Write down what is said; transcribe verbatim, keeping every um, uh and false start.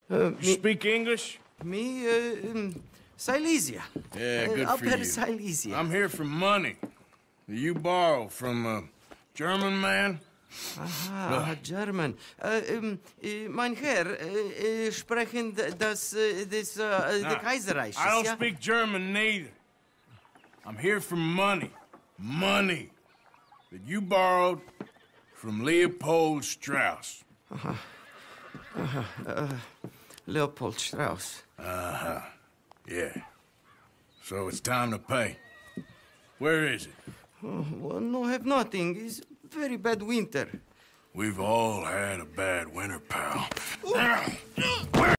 Uh, you speak English? Me, uh, um, Silesia. Yeah, good uh, for Upper you. Silesia. I'm here for money. You borrow from a German man? Aha, German. Uh, um, uh, mein Herr, uh, uh, sprechen das, uh, das, uh, Nah, the Kaiserreich, I don't ja? speak German neither. I'm here for money. Money that you borrowed from Leopold Strauss. Uh-huh. Uh-huh. Uh, Leopold Strauss. Uh-huh. Yeah. So it's time to pay. Where is it? Oh, well, no, have nothing. It's very bad winter. We've all had a bad winter, pal.